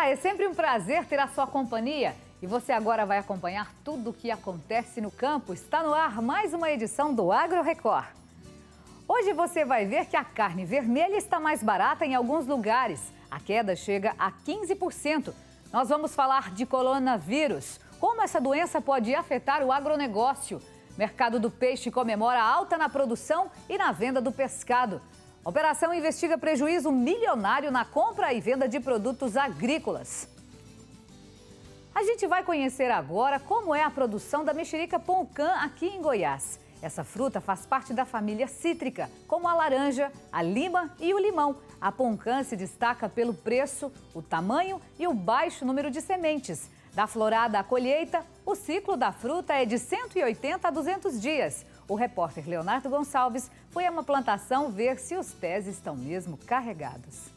Olá, é sempre um prazer ter a sua companhia. E você agora vai acompanhar tudo o que acontece no campo. Está no ar mais uma edição do Agro Record. Hoje você vai ver que a carne vermelha está mais barata em alguns lugares. A queda chega a 15%. Nós vamos falar de coronavírus. Como essa doença pode afetar o agronegócio? Mercado do peixe comemora alta na produção e na venda do pescado. A operação investiga prejuízo milionário na compra e venda de produtos agrícolas. A gente vai conhecer agora como é a produção da mexerica Poncã aqui em Goiás. Essa fruta faz parte da família cítrica, como a laranja, a lima e o limão. A Poncã se destaca pelo preço, o tamanho e o baixo número de sementes. Da florada à colheita, o ciclo da fruta é de 180 a 200 dias. O repórter Leonardo Gonçalves foi a uma plantação ver se os pés estão mesmo carregados.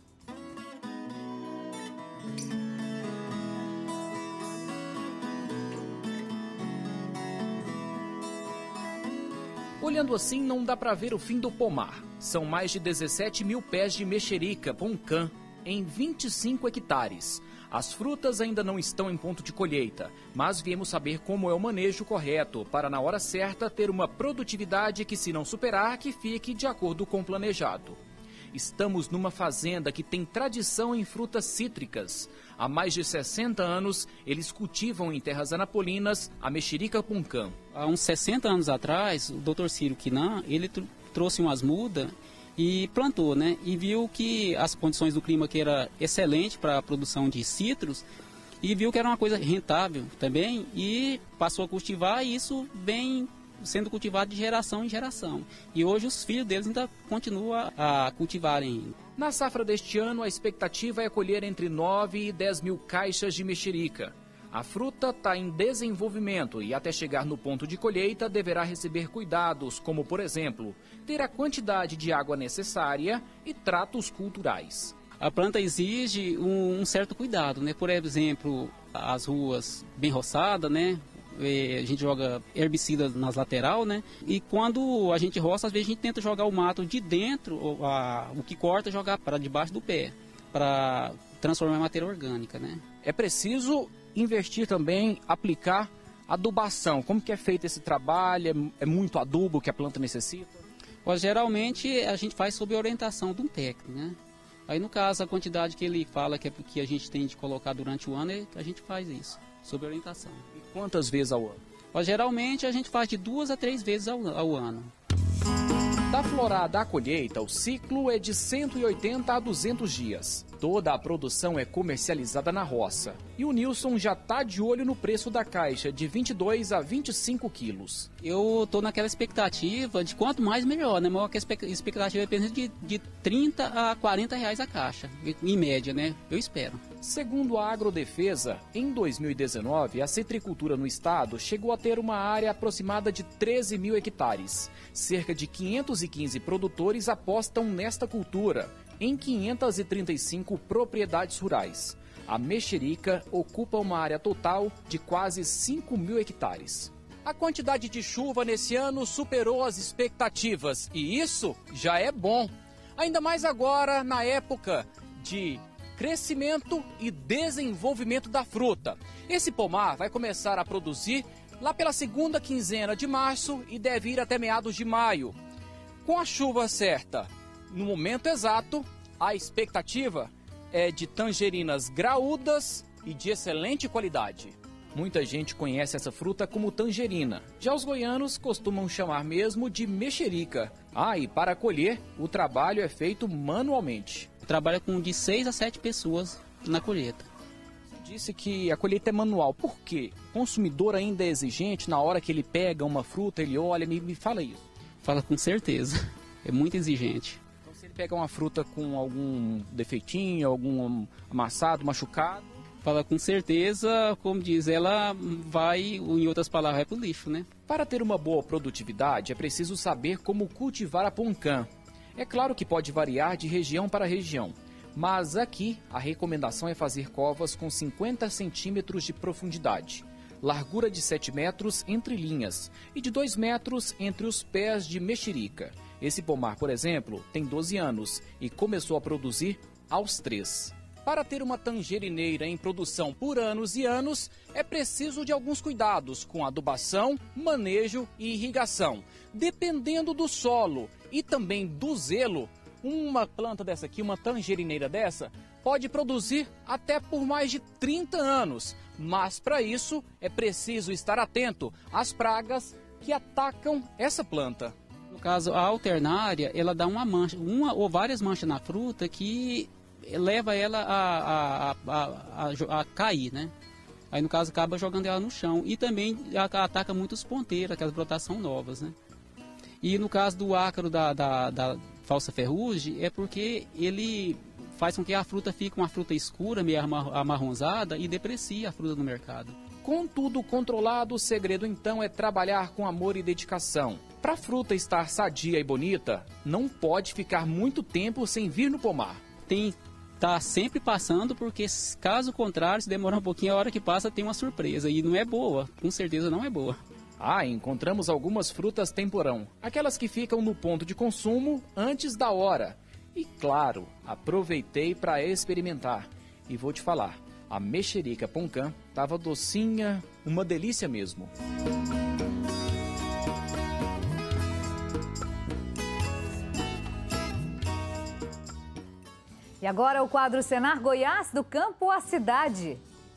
Olhando assim, não dá para ver o fim do pomar. São mais de 17 mil pés de mexerica Poncã em 25 hectares. As frutas ainda não estão em ponto de colheita, mas viemos saber como é o manejo correto para, na hora certa, ter uma produtividade que, se não superar, que fique de acordo com o planejado. Estamos numa fazenda que tem tradição em frutas cítricas. Há mais de 60 anos, eles cultivam em terras anapolinas a mexerica Poncã. Há uns 60 anos atrás, o Dr. Ciro Quinan, ele trouxe umas mudas e plantou, né? E viu que as condições do clima que era excelente para a produção de citros e viu que era uma coisa rentável também e passou a cultivar e isso vem sendo cultivado de geração em geração. E hoje os filhos deles ainda continuam a cultivarem. Na safra deste ano, a expectativa é colher entre 9 e 10 mil caixas de mexerica. A fruta está em desenvolvimento e até chegar no ponto de colheita deverá receber cuidados, como, por exemplo, ter a quantidade de água necessária e tratos culturais. A planta exige um certo cuidado, né? Por exemplo, as ruas bem roçadas, né? A gente joga herbicida nas laterais, né? E quando a gente roça, às vezes a gente tenta jogar o mato de dentro, o que corta, jogar para debaixo do pé, para transformar em matéria orgânica, né? É preciso investir também, aplicar adubação. Como que é feito esse trabalho? É muito adubo que a planta necessita? Geralmente a gente faz sob orientação de um técnico, né? Aí no caso a quantidade que ele fala que é porque a gente tem de colocar durante o ano, a gente faz isso, sob orientação. E quantas vezes ao ano? Geralmente a gente faz de 2 a 3 vezes ao ano. Da florada à colheita, o ciclo é de 180 a 200 dias. Toda a produção é comercializada na roça. E o Nilson já está de olho no preço da caixa, de 22 a 25 quilos. Eu estou naquela expectativa de quanto mais melhor, né? A expectativa é de 30 a 40 reais a caixa, em média, né? Eu espero. Segundo a Agrodefesa, em 2019, a citricultura no estado chegou a ter uma área aproximada de 13 mil hectares. Cerca de 515 produtores apostam nesta cultura, em 535 propriedades rurais. A mexerica ocupa uma área total de quase 5 mil hectares. A quantidade de chuva nesse ano superou as expectativas e isso já é bom. Ainda mais agora, na época de crescimento e desenvolvimento da fruta. Esse pomar vai começar a produzir lá pela segunda quinzena de março e deve ir até meados de maio. Com a chuva certa, no momento exato, a expectativa é de tangerinas graúdas e de excelente qualidade. Muita gente conhece essa fruta como tangerina. Já os goianos costumam chamar mesmo de mexerica. E para colher, o trabalho é feito manualmente. Trabalha com de 6 a 7 pessoas na colheita. Você disse que a colheita é manual. Por quê? O consumidor ainda é exigente na hora que ele pega uma fruta, ele olha, me fala isso. Fala com certeza. É muito exigente. Então, se ele pega uma fruta com algum defeitinho, algum amassado, machucado... Fala com certeza, como diz, ela vai, em outras palavras, vai para o lixo, né? Para ter uma boa produtividade, é preciso saber como cultivar a Poncã. É claro que pode variar de região para região, mas aqui a recomendação é fazer covas com 50 centímetros de profundidade, largura de 7 metros entre linhas e de 2 metros entre os pés de mexerica. Esse pomar, por exemplo, tem 12 anos e começou a produzir aos 3. Para ter uma tangerineira em produção por anos e anos, é preciso de alguns cuidados com adubação, manejo e irrigação. Dependendo do solo e também do zelo, uma planta dessa aqui, uma tangerineira dessa, pode produzir até por mais de 30 anos. Mas para isso é preciso estar atento às pragas que atacam essa planta. No caso, a alternária, ela dá uma mancha, uma ou várias manchas na fruta que leva ela a cair, né? Aí, no caso, acaba jogando ela no chão. E também ataca muitos ponteiros, aquelas brotações novas, né? E no caso do ácaro da falsa ferrugem, é porque ele faz com que a fruta fique uma fruta escura, meio amarronzada, e deprecia a fruta no mercado. Com tudo controlado, o segredo então é trabalhar com amor e dedicação. Para a fruta estar sadia e bonita, não pode ficar muito tempo sem vir no pomar. Tem tá sempre passando, porque caso contrário, se demorar um pouquinho, a hora que passa tem uma surpresa e não é boa, com certeza não é boa. Encontramos algumas frutas temporão, aquelas que ficam no ponto de consumo antes da hora. E claro, aproveitei para experimentar. E vou te falar, a mexerica Poncã estava docinha, uma delícia mesmo. E agora o quadro Senar Goiás, do campo à cidade.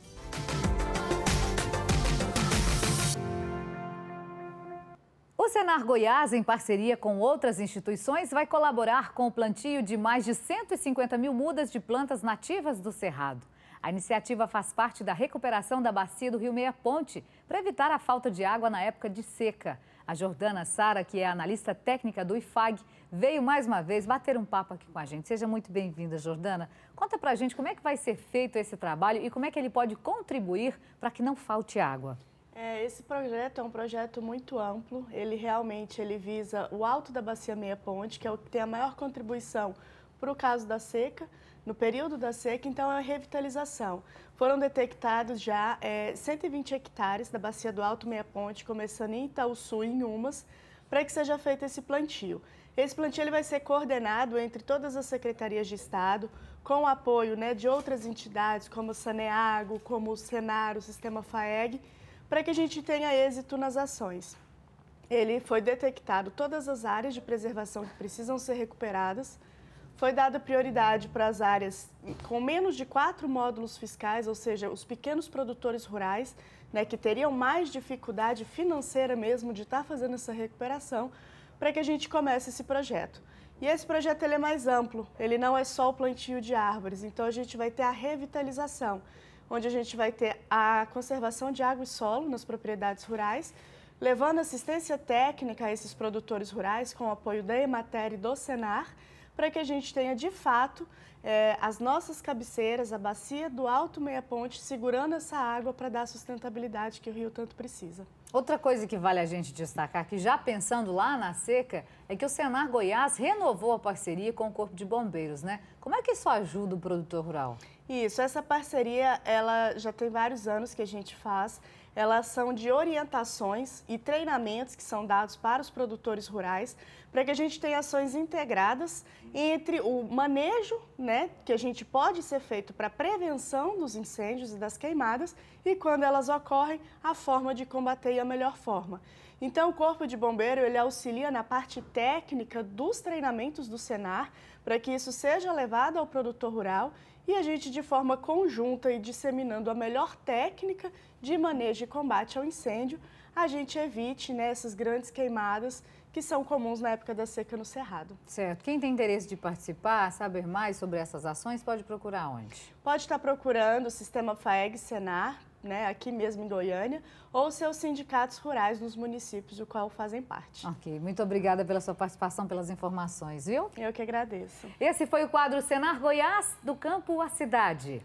O Senar Goiás, em parceria com outras instituições, vai colaborar com o plantio de mais de 150 mil mudas de plantas nativas do Cerrado. A iniciativa faz parte da recuperação da bacia do Rio Meia Ponte, para evitar a falta de água na época de seca. A Jordana Sara, que é analista técnica do IFAG, veio mais uma vez bater um papo aqui com a gente. Seja muito bem-vinda, Jordana. Conta pra gente como é que vai ser feito esse trabalho e como é que ele pode contribuir para que não falte água. Esse projeto é um projeto muito amplo. Ele realmente visa o alto da bacia Meia Ponte, que é o que tem a maior contribuição para o caso da seca, no período da seca, então é a revitalização. Foram detectados já 120 hectares da bacia do Alto Meia Ponte, começando em Itaúsu e em Umas, para que seja feito esse plantio. Esse plantio ele vai ser coordenado entre todas as secretarias de Estado, com o apoio de outras entidades, como o Saneago, como o Senar, o Sistema FAEG, para que a gente tenha êxito nas ações. Ele foi detectado todas as áreas de preservação que precisam ser recuperadas. Foi dada prioridade para as áreas com menos de 4 módulos fiscais, ou seja, os pequenos produtores rurais, que teriam mais dificuldade financeira mesmo de estar fazendo essa recuperação, para que a gente comece esse projeto. E esse projeto ele é mais amplo, ele não é só o plantio de árvores, então a gente vai ter a revitalização, onde a gente vai ter a conservação de água e solo nas propriedades rurais, levando assistência técnica a esses produtores rurais com o apoio da Emater e do Senar, para que a gente tenha, de fato, as nossas cabeceiras, a bacia do Alto Meia Ponte, segurando essa água para dar a sustentabilidade que o rio tanto precisa. Outra coisa que vale a gente destacar, que já pensando lá na seca, é que o Senar Goiás renovou a parceria com o Corpo de Bombeiros, né? Como é que isso ajuda o produtor rural? Isso, essa parceria, ela já tem vários anos que a gente faz. Elas são de orientações e treinamentos que são dados para os produtores rurais, para que a gente tenha ações integradas entre o manejo, que a gente pode ser feito para prevenção dos incêndios e das queimadas, e quando elas ocorrem, a forma de combater e a melhor forma. Então, o Corpo de Bombeiro, ele auxilia na parte técnica dos treinamentos do Senar, para que isso seja levado ao produtor rural e a gente, de forma conjunta e disseminando a melhor técnica de manejo e combate ao incêndio, a gente evite essas grandes queimadas que são comuns na época da seca no Cerrado. Certo. Quem tem interesse de participar, saber mais sobre essas ações, pode procurar onde? Pode estar procurando o Sistema FAEG Senar, aqui mesmo em Goiânia, ou seus sindicatos rurais nos municípios do qual fazem parte. Ok, muito obrigada pela sua participação, pelas informações, viu? Eu que agradeço. Esse foi o quadro Senar Goiás, do campo à cidade.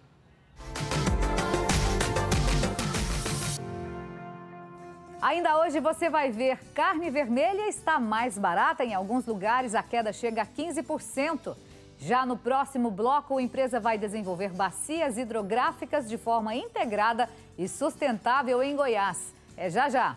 Ainda hoje você vai ver, carne vermelha está mais barata, em alguns lugares a queda chega a 15%. Já no próximo bloco, a empresa vai desenvolver bacias hidrográficas de forma integrada e sustentável em Goiás. É já já!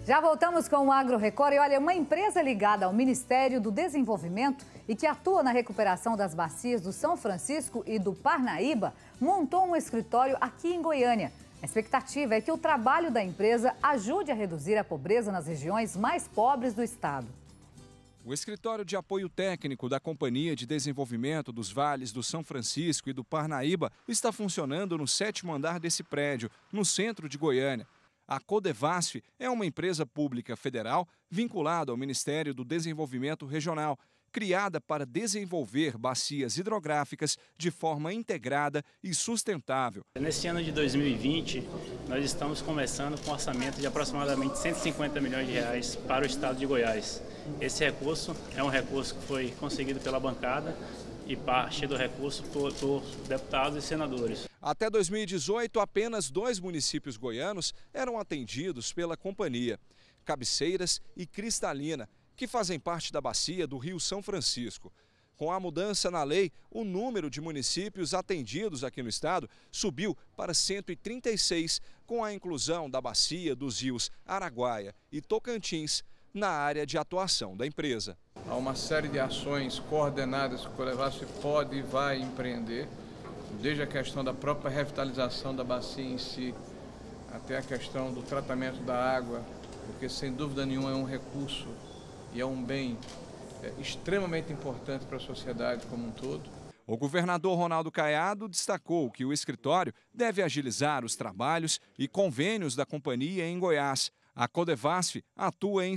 Já voltamos com o Agro Record e olha, uma empresa ligada ao Ministério do Desenvolvimento e que atua na recuperação das bacias do São Francisco e do Parnaíba montou um escritório aqui em Goiânia. A expectativa é que o trabalho da empresa ajude a reduzir a pobreza nas regiões mais pobres do estado. O escritório de apoio técnico da Companhia de Desenvolvimento dos Vales do São Francisco e do Parnaíba está funcionando no 7º andar desse prédio, no centro de Goiânia. A Codevasf é uma empresa pública federal vinculada ao Ministério do Desenvolvimento Regional, criada para desenvolver bacias hidrográficas de forma integrada e sustentável. Nesse ano de 2020, nós estamos começando com um orçamento de aproximadamente 150 milhões de reais para o estado de Goiás. Esse recurso é um recurso que foi conseguido pela bancada e parte do recurso por deputados e senadores. Até 2018, apenas 2 municípios goianos eram atendidos pela companhia, Cabeceiras e Cristalina, que fazem parte da bacia do Rio São Francisco. Com a mudança na lei, o número de municípios atendidos aqui no estado subiu para 136, com a inclusão da bacia dos rios Araguaia e Tocantins na área de atuação da empresa. Há uma série de ações coordenadas que o Codevasf pode e vai empreender, desde a questão da própria revitalização da bacia em si, até a questão do tratamento da água, porque sem dúvida nenhuma é um recurso e é um bem extremamente importante para a sociedade como um todo. O governador Ronaldo Caiado destacou que o escritório deve agilizar os trabalhos e convênios da companhia em Goiás. A Codevasf atua em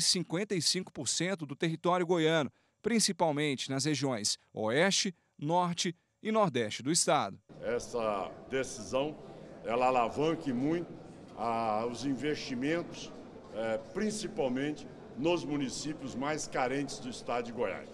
55% do território goiano, principalmente nas regiões Oeste, Norte e Nordeste do estado. Essa decisão ela alavanca muito os investimentos, principalmente nos municípios mais carentes do estado de Goiás.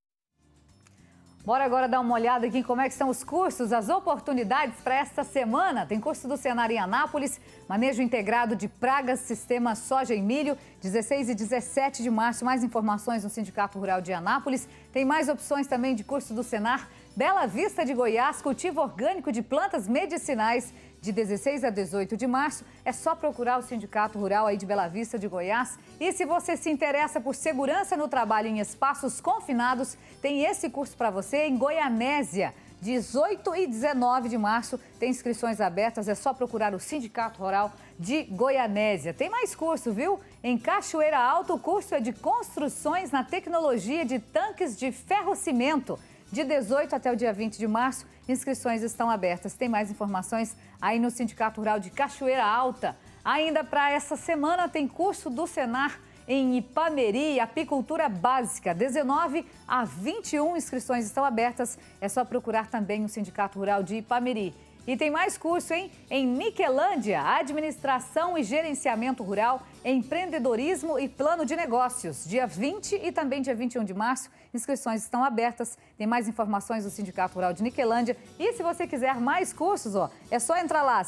Bora agora dar uma olhada aqui em como é que estão os cursos, as oportunidades para esta semana. Tem curso do Senar em Anápolis, manejo integrado de pragas, sistema soja e milho, 16 e 17 de março. Mais informações no Sindicato Rural de Anápolis. Tem mais opções também de curso do Senar. Bela Vista de Goiás, cultivo orgânico de plantas medicinais, de 16 a 18 de março. É só procurar o Sindicato Rural aí de Bela Vista de Goiás. E se você se interessa por segurança no trabalho em espaços confinados, tem esse curso para você em Goianésia. 18 e 19 de março, tem inscrições abertas, é só procurar o Sindicato Rural de Goianésia. Tem mais curso, viu? Em Cachoeira Alta, o curso é de construções na tecnologia de tanques de ferro-cimento. De 18 até o dia 20 de março, inscrições estão abertas. Tem mais informações aí no Sindicato Rural de Cachoeira Alta. Ainda para essa semana tem curso do Senar em Ipameri, apicultura básica, 19 a 21 inscrições estão abertas. É só procurar também o Sindicato Rural de Ipameri. E tem mais curso, hein? Em Niquelândia, administração e gerenciamento rural, empreendedorismo e plano de negócios. Dia 20 e também dia 21 de março, inscrições estão abertas. Tem mais informações do Sindicato Rural de Niquelândia. E se você quiser mais cursos, é só entrar lá,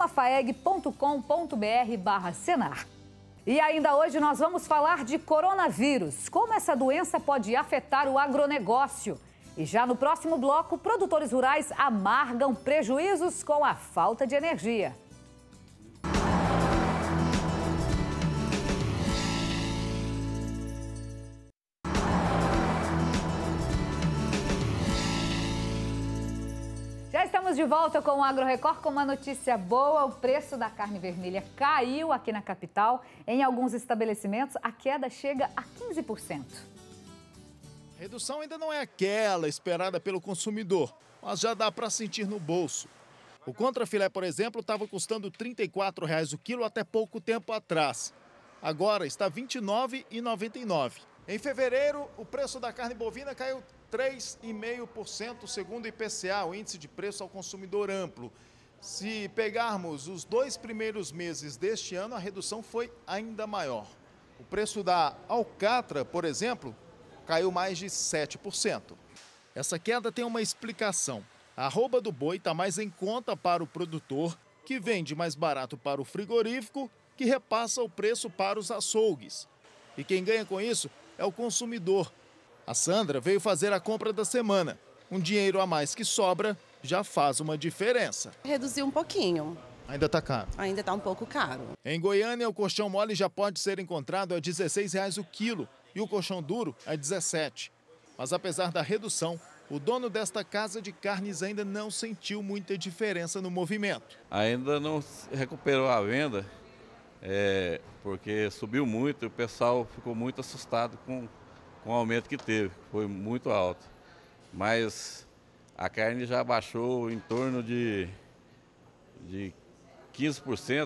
sistemafaeg.com.br/Senar. E ainda hoje nós vamos falar de coronavírus, como essa doença pode afetar o agronegócio. E já no próximo bloco, produtores rurais amargam prejuízos com a falta de energia. Já estamos de volta com o Agro Record com uma notícia boa. O preço da carne vermelha caiu aqui na capital. Em alguns estabelecimentos, a queda chega a 15%. A redução ainda não é aquela esperada pelo consumidor, mas já dá para sentir no bolso. O contrafilé, por exemplo, estava custando R$ 34,00 o quilo até pouco tempo atrás. Agora está R$ 29,99. Em fevereiro, o preço da carne bovina caiu 3,5% segundo o IPCA, o Índice de Preço ao Consumidor Amplo. Se pegarmos os 2 primeiros meses deste ano, a redução foi ainda maior. O preço da alcatra, por exemplo, caiu mais de 7%. Essa queda tem uma explicação. A arroba do boi está mais em conta para o produtor, que vende mais barato para o frigorífico, que repassa o preço para os açougues. E quem ganha com isso é o consumidor. A Sandra veio fazer a compra da semana. Um dinheiro a mais que sobra já faz uma diferença. Reduziu um pouquinho. Ainda está caro? Ainda está um pouco caro. Em Goiânia, o colchão mole já pode ser encontrado a R$ 16,00 o quilo e o colchão duro a R$ 17,00. Mas apesar da redução, o dono desta casa de carnes ainda não sentiu muita diferença no movimento. Ainda não recuperou a venda, porque subiu muito e o pessoal ficou muito assustado com o aumento que teve, foi muito alto. Mas a carne já baixou em torno de 15%,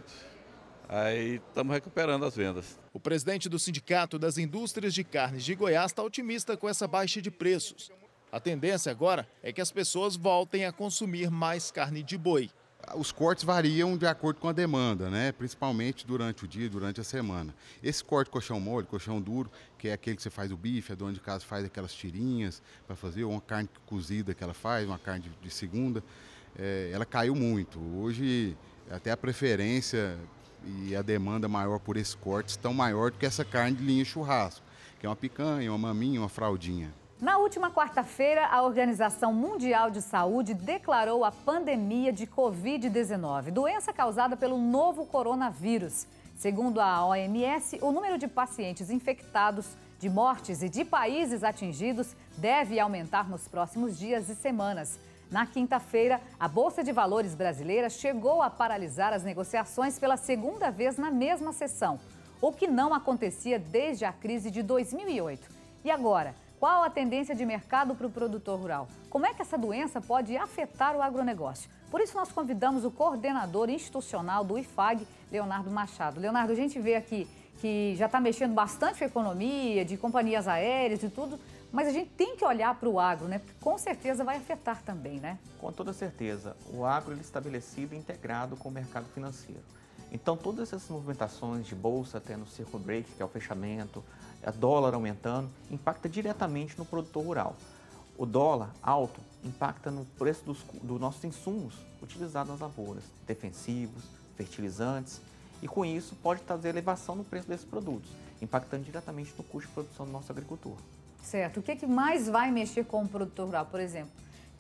aí estamos recuperando as vendas. O presidente do Sindicato das Indústrias de Carnes de Goiás está otimista com essa baixa de preços. A tendência agora é que as pessoas voltem a consumir mais carne de boi. Os cortes variam de acordo com a demanda, né? Principalmente durante o dia, durante a semana. Esse corte colchão mole, colchão duro, que é aquele que você faz o bife, a dona de casa faz aquelas tirinhas para fazer, ou uma carne cozida que ela faz, uma carne de segunda, ela caiu muito. Hoje, até a preferência e a demanda maior por esses cortes estão maior do que essa carne de linha churrasco, que é uma picanha, uma maminha, uma fraldinha. Na última quarta-feira, a Organização Mundial de Saúde declarou a pandemia de Covid-19, doença causada pelo novo coronavírus. Segundo a OMS, o número de pacientes infectados, de mortes e de países atingidos deve aumentar nos próximos dias e semanas. Na quinta-feira, a Bolsa de Valores brasileira chegou a paralisar as negociações pela segunda vez na mesma sessão, o que não acontecia desde a crise de 2008. E agora? Qual a tendência de mercado para o produtor rural? Como é que essa doença pode afetar o agronegócio? Por isso, nós convidamos o coordenador institucional do IFAG, Leonardo Machado. Leonardo, a gente vê aqui que já está mexendo bastante com a economia, de companhias aéreas e tudo, mas a gente tem que olhar para o agro, né? Porque com certeza vai afetar também, né? Com toda certeza. O agro é estabelecido e integrado com o mercado financeiro. Então, todas essas movimentações de bolsa, tendo circle break, que é o fechamento, a dólar aumentando, impacta diretamente no produtor rural. O dólar alto impacta no preço dos nossos insumos utilizados nas lavouras, defensivos, fertilizantes, e com isso pode trazer elevação no preço desses produtos, impactando diretamente no custo de produção do nosso agricultor. Certo. O que mais vai mexer com o produtor rural, por exemplo?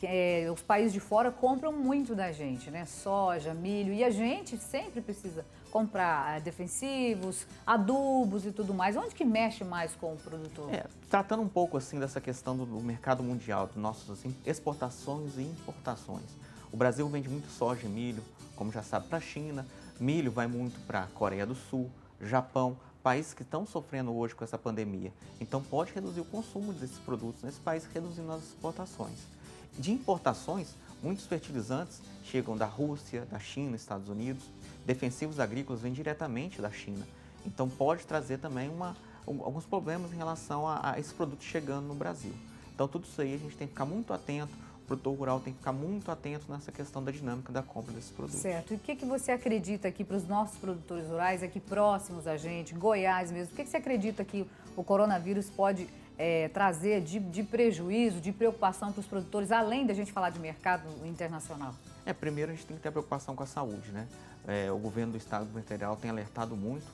Os países de fora compram muito da gente, né? Soja, milho, e a gente sempre precisa comprar defensivos, adubos e tudo mais. Onde que mexe mais com o produtor? Tratando um pouco assim dessa questão do mercado mundial, de nossas exportações e importações. O Brasil vende muito soja e milho, como já sabe, para a China. Milho vai muito para a Coreia do Sul, Japão, países que estão sofrendo hoje com essa pandemia. Então pode reduzir o consumo desses produtos nesse país, reduzindo as exportações. De importações, muitos fertilizantes chegam da Rússia, da China, Estados Unidos. Defensivos agrícolas vêm diretamente da China. Então pode trazer também alguns problemas em relação a esses produtos chegando no Brasil. Então tudo isso aí a gente tem que ficar muito atento, o produtor rural tem que ficar muito atento nessa questão da dinâmica da compra desses produtos. Certo. E o que você acredita aqui para os nossos produtores rurais, aqui próximos a gente, Goiás mesmo, o que você acredita que o coronavírus pode trazer de prejuízo, de preocupação para os produtores, além da gente falar de mercado internacional? Primeiro a gente tem que ter preocupação com a saúde, né? O governo do estado federal tem alertado muito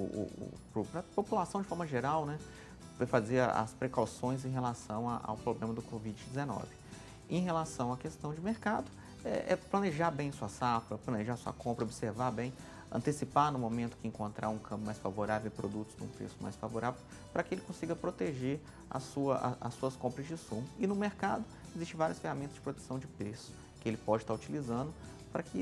para a população de forma geral, né? Para fazer as precauções em relação ao problema do Covid-19. Em relação à questão de mercado, planejar bem sua safra, planejar sua compra, observar bem, antecipar no momento que encontrar um câmbio mais favorável e produtos num preço mais favorável, para que ele consiga proteger as suas compras de insumo. E no mercado, existem várias ferramentas de proteção de preço que ele pode estar utilizando para que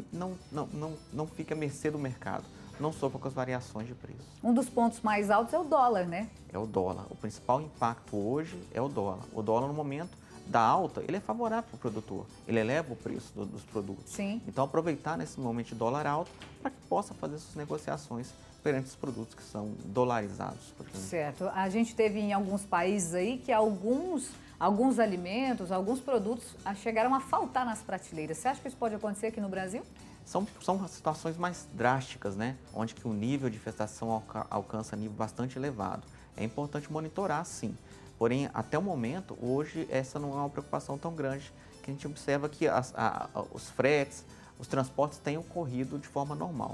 não fique à mercê do mercado, não sofra com as variações de preço. Um dos pontos mais altos é o dólar, né? É o dólar. O principal impacto hoje é o dólar. O dólar, no momento da alta, ele é favorável para o produtor, ele eleva o preço dos produtos. Sim. Então, aproveitar nesse momento de dólar alto para que possa fazer suas negociações perante os produtos que são dolarizados. Certo. A gente teve em alguns países aí que alguns alimentos, alguns produtos chegaram a faltar nas prateleiras. Você acha que isso pode acontecer aqui no Brasil? São situações mais drásticas, né? Onde que o nível de infestação alcança nível bastante elevado. É importante monitorar, sim. Porém, até o momento, hoje, essa não é uma preocupação tão grande, que a gente observa que os fretes, os transportes têm ocorrido de forma normal.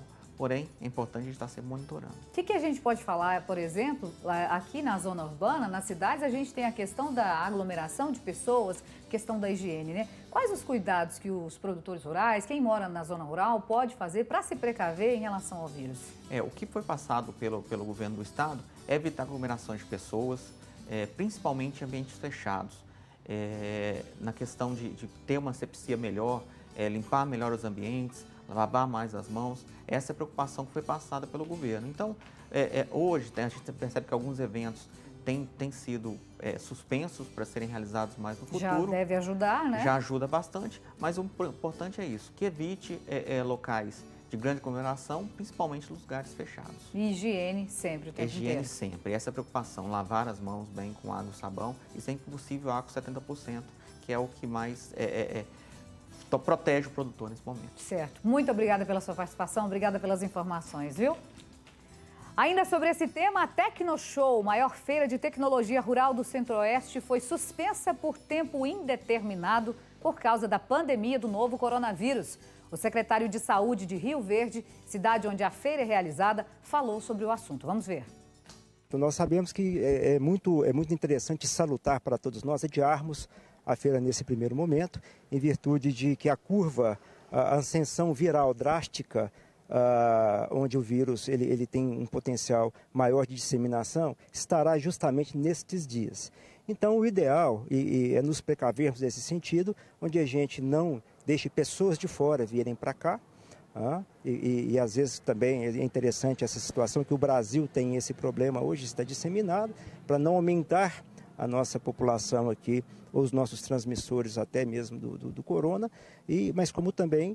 porém é importante a gente estar sempre monitorando. O que a gente pode falar, por exemplo, aqui na zona urbana, nas cidades, a gente tem a questão da aglomeração de pessoas, questão da higiene, né? Quais os cuidados que os produtores rurais, quem mora na zona rural, pode fazer para se precaver em relação ao vírus? O que foi passado pelo governo do estado é evitar aglomerações de pessoas, principalmente em ambientes fechados. Na questão de ter uma asepsia melhor, limpar melhor os ambientes, lavar mais as mãos, essa é a preocupação que foi passada pelo governo. Então, hoje a gente percebe que alguns eventos têm sido suspensos para serem realizados mais no futuro. Já deve ajudar, né? Já ajuda bastante, mas o importante é isso, que evite locais de grande aglomeração, principalmente nos lugares fechados. E higiene sempre, o tempo inteiro. Higiene sempre, essa é a preocupação, lavar as mãos bem com água e sabão e sempre que possível álcool 70%, que é o que mais protege o produtor nesse momento. Certo. Muito obrigada pela sua participação, obrigada pelas informações, viu? Ainda sobre esse tema, a Tecnoshow, maior feira de tecnologia rural do Centro-Oeste, foi suspensa por tempo indeterminado por causa da pandemia do novo coronavírus. O secretário de Saúde de Rio Verde, cidade onde a feira é realizada, falou sobre o assunto. Vamos ver. Nós sabemos que é muito interessante e salutar para todos nós adiarmos a feira nesse primeiro momento, em virtude de que a curva, a ascensão viral drástica, onde o vírus ele tem um potencial maior de disseminação, estará justamente nestes dias. Então, o ideal é nos precavermos nesse sentido, onde a gente não deixe pessoas de fora virem para cá. E às vezes também é interessante essa situação que o Brasil tem esse problema hoje, está disseminado, para não aumentar a nossa população aqui, os nossos transmissores até mesmo do corona, mas como também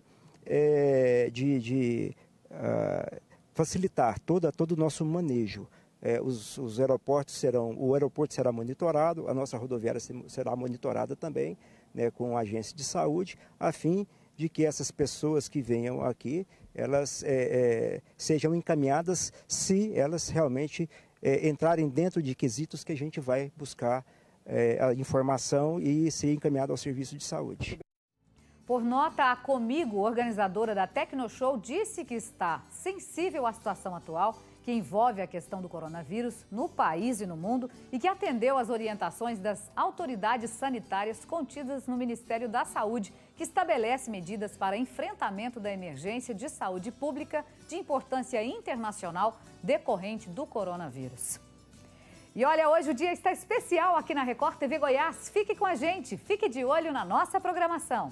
facilitar todo o nosso manejo. Os aeroportos o aeroporto será monitorado, a nossa rodoviária será monitorada também, né, com a agência de saúde, a fim de que essas pessoas que venham aqui, elas sejam encaminhadas se elas realmente entrarem dentro de quesitos que a gente vai buscar a informação e ser encaminhado ao serviço de saúde. Por nota, a Comigo, organizadora da Tecnoshow, disse que está sensível à situação atual, que envolve a questão do coronavírus no país e no mundo e que atendeu às orientações das autoridades sanitárias contidas no Ministério da Saúde, que estabelece medidas para enfrentamento da emergência de saúde pública de importância internacional decorrente do coronavírus. E olha, hoje o dia está especial aqui na Record TV Goiás. Fique com a gente, fique de olho na nossa programação.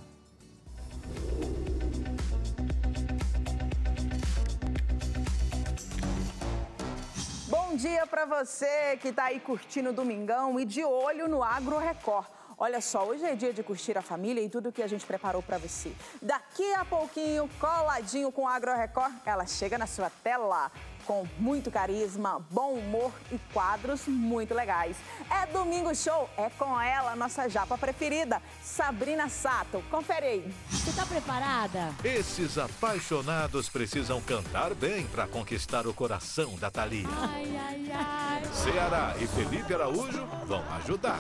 Bom dia para você que está aí curtindo o Domingão e de olho no Agro Record. Olha só, hoje é dia de curtir a família e tudo que a gente preparou para você. Daqui a pouquinho, coladinho com o Agro Record, ela chega na sua tela com muito carisma, bom humor e quadros muito legais. É Domingo Show, é com ela, nossa japa preferida, Sabrina Sato. Confere aí. Você tá preparada? Esses apaixonados precisam cantar bem para conquistar o coração da Thalia. Ai, ai, ai. Ceará e Felipe Araújo vão ajudar.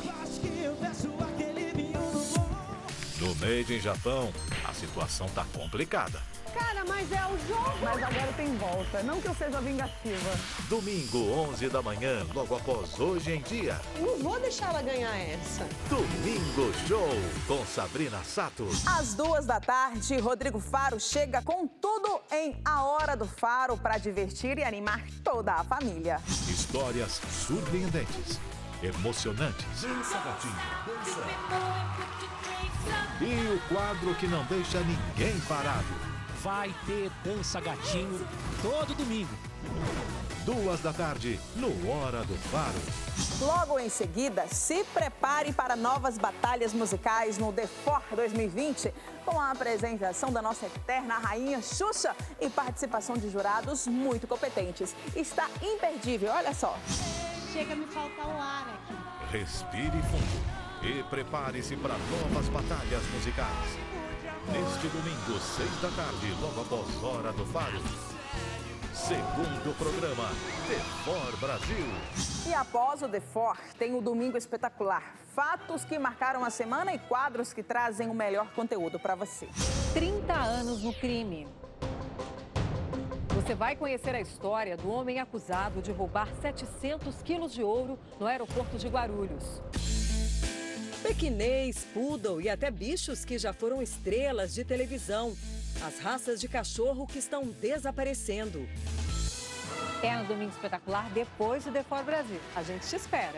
No Made in Japão, a situação tá complicada. Cara, mas é o jogo. Mas agora tem volta, não que eu seja vingativa. Domingo, 11 da manhã, logo após Hoje em Dia. Não vou deixar ela ganhar essa. Domingo Show, com Sabrina Sato. Às 2 da tarde, Rodrigo Faro chega com tudo em A Hora do Faro para divertir e animar toda a família. Histórias surpreendentes, emocionantes. Dança, gatinho, dança. E o quadro que não deixa ninguém parado. Vai ter Dança Gatinho todo domingo. 2 da tarde, no Hora do Faro. Logo em seguida, se prepare para novas batalhas musicais no The For 2020, com a apresentação da nossa eterna rainha Xuxa e participação de jurados muito competentes. Está imperdível, olha só. Chega a me faltar o ar aqui. Respire fundo e prepare-se para novas batalhas musicais. Neste domingo, 6 da tarde, logo após Hora do Faro. Segundo programa, The For Brasil. E após o The For, tem o Domingo Espetacular. Fatos que marcaram a semana e quadros que trazem o melhor conteúdo para você. 30 anos no crime. você vai conhecer a história do homem acusado de roubar 700 quilos de ouro no aeroporto de Guarulhos. Pequinês, poodle e até bichos que já foram estrelas de televisão. As raças de cachorro que estão desaparecendo. É no Domingo Espetacular, depois do The For Brasil. A gente te espera.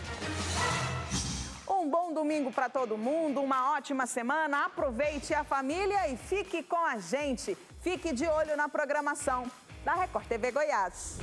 Um bom domingo para todo mundo, uma ótima semana. Aproveite a família e fique com a gente. Fique de olho na programação da Record TV Goiás.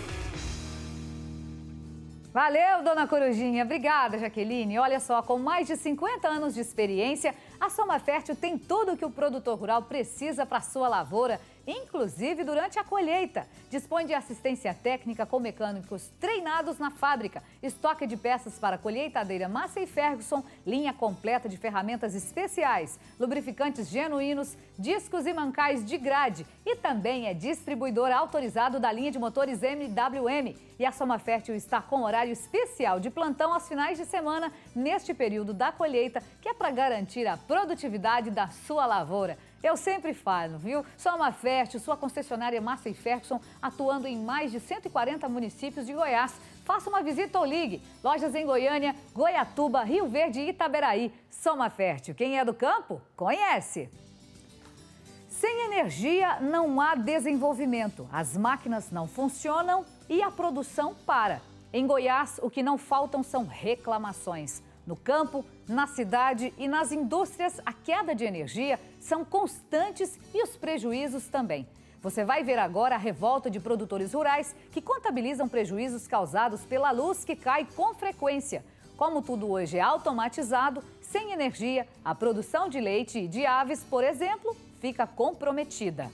Valeu, dona Corujinha. Obrigada, Jaqueline. Olha só, com mais de 50 anos de experiência, a Soma Fértil tem tudo o que o produtor rural precisa para a sua lavoura, inclusive durante a colheita. Dispõe de assistência técnica com mecânicos treinados na fábrica, estoque de peças para colheitadeira Massey Ferguson, linha completa de ferramentas especiais, lubrificantes genuínos, discos e mancais de grade e também é distribuidor autorizado da linha de motores MWM. E a Soma Fértil está com horário especial de plantão aos finais de semana neste período da colheita, que é para garantir a produtividade da sua lavoura. Eu sempre falo, viu? Soma Fértil, sua concessionária Massey Ferguson, atuando em mais de 140 municípios de Goiás. Faça uma visita ou ligue. Lojas em Goiânia, Goiatuba, Rio Verde e Itaberaí. Soma Fértil, quem é do campo, conhece. Sem energia não há desenvolvimento. As máquinas não funcionam e a produção para. Em Goiás, o que não faltam são reclamações. No campo, na cidade e nas indústrias, a queda de energia são constantes e os prejuízos também. Você vai ver agora a revolta de produtores rurais que contabilizam prejuízos causados pela luz que cai com frequência. Como tudo hoje é automatizado, sem energia, a produção de leite e de aves, por exemplo, fica comprometida.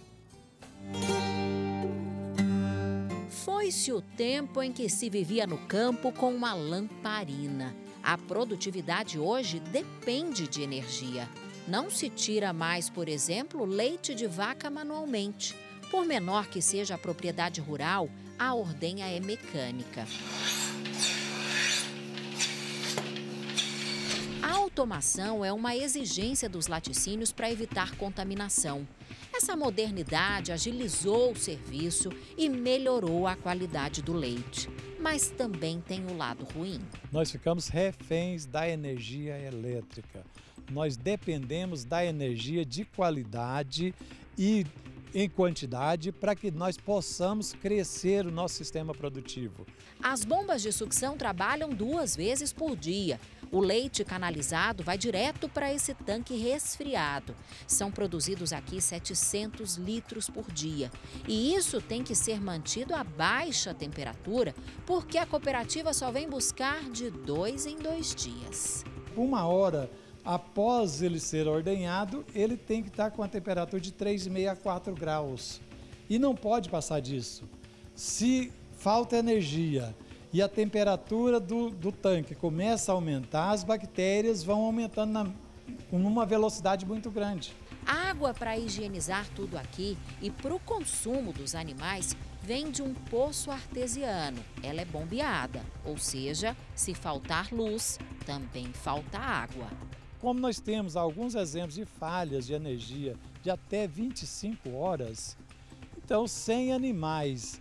Foi-se o tempo em que se vivia no campo com uma lamparina. A produtividade hoje depende de energia. Não se tira mais, por exemplo, leite de vaca manualmente. Por menor que seja a propriedade rural, a ordenha é mecânica. A automação é uma exigência dos laticínios para evitar contaminação. Essa modernidade agilizou o serviço e melhorou a qualidade do leite. Mas também tem o lado ruim. Nós ficamos reféns da energia elétrica. Nós dependemos da energia de qualidade e em quantidade para que nós possamos crescer o nosso sistema produtivo. As bombas de sucção trabalham 2 vezes por dia. O leite canalizado vai direto para esse tanque resfriado. São produzidos aqui 700 litros por dia. E isso tem que ser mantido a baixa temperatura, porque a cooperativa só vem buscar de 2 em 2 dias. 1 hora após ele ser ordenhado, ele tem que estar com a temperatura de 3,5 a 4 graus. E não pode passar disso. Se falta energia e a temperatura do tanque começa a aumentar, as bactérias vão aumentando numa velocidade muito grande. Água para higienizar tudo aqui e para o consumo dos animais vem de um poço artesiano. Ela é bombeada, ou seja, se faltar luz, também falta água. Como nós temos alguns exemplos de falhas de energia de até 25 horas, então sem animais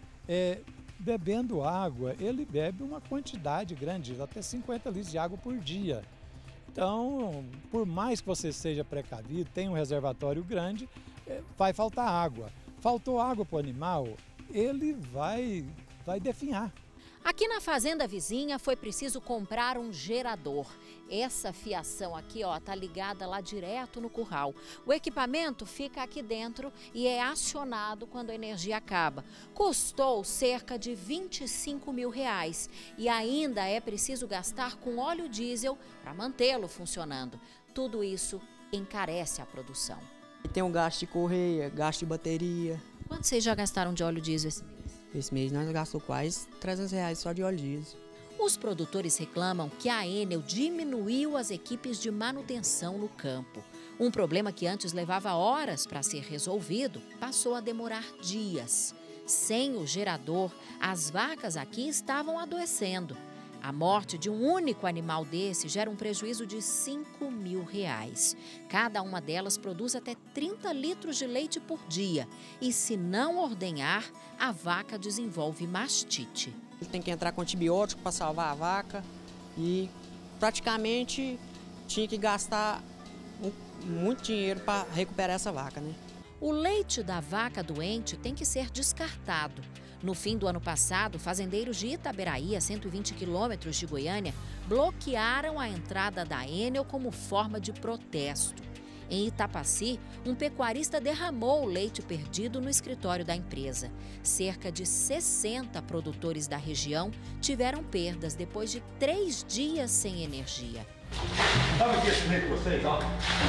bebendo água, ele bebe uma quantidade grande, até 50 litros de água por dia. Então, por mais que você seja precavido, tenha um reservatório grande, vai faltar água. Faltou água para o animal, ele vai definhar. Aqui na fazenda vizinha foi preciso comprar um gerador. Essa fiação aqui, ó, tá ligada lá direto no curral. O equipamento fica aqui dentro e é acionado quando a energia acaba. Custou cerca de R$25 mil e ainda é preciso gastar com óleo diesel para mantê-lo funcionando. Tudo isso encarece a produção. Tem um gasto de correia, gasto de bateria. Quanto vocês já gastaram de óleo diesel esse mês? Esse mês nós gastamos quase R$300 só de óleo diesel. Os produtores reclamam que a Enel diminuiu as equipes de manutenção no campo. Um problema que antes levava horas para ser resolvido passou a demorar dias. Sem o gerador, as vacas aqui estavam adoecendo. A morte de um único animal desse gera um prejuízo de R$5.000. Cada uma delas produz até 30 litros de leite por dia. E se não ordenhar, a vaca desenvolve mastite. Tem que entrar com antibiótico para salvar a vaca e praticamente tinha que gastar muito dinheiro para recuperar essa vaca, né? O leite da vaca doente tem que ser descartado. No fim do ano passado, fazendeiros de Itaberaí, a 120 quilômetros de Goiânia, bloquearam a entrada da Enel como forma de protesto. Em Itapaci, um pecuarista derramou o leite perdido no escritório da empresa. Cerca de 60 produtores da região tiveram perdas depois de 3 dias sem energia. Sabe o que esse leite vocês, ó?